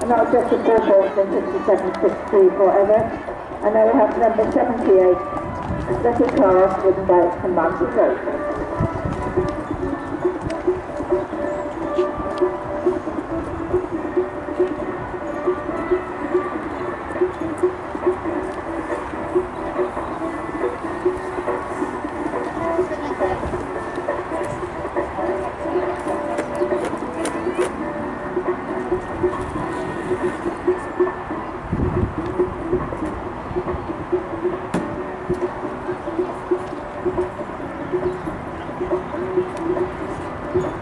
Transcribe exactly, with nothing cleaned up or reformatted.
not just a four horse in fifty-seven sixty forever. And now we have number seventy-eight, Little Cars Wooden Boat from Mountain Road. Thank you.